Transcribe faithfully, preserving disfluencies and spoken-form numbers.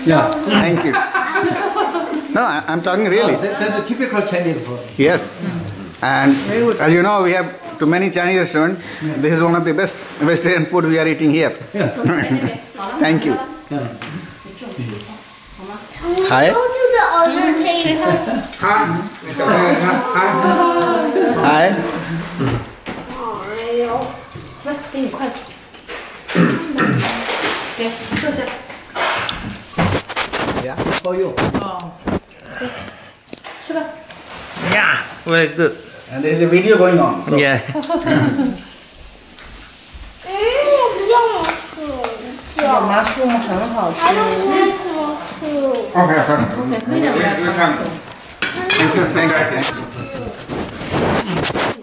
Yeah. Thank you. No, I, I'm talking really. Oh, that, that's the typical Chinese food. Yes. And as you know, we have too many Chinese restaurants. Yeah. This is one of the best vegetarian food we are eating here. Yeah. Thank you. Yeah. Hi. Go to the other table. Hi. 哎呦， 来，给你筷子。给，坐下。 Yeah. For you. 哦，对，吃吧。 Yeah, very good. And there is a video going on. So. Yeah. 嗯，我不要吃， 有麻薯很好吃。 还有那个吃。 Okay, okay. OK，可以两个。 Thank you. Thank you.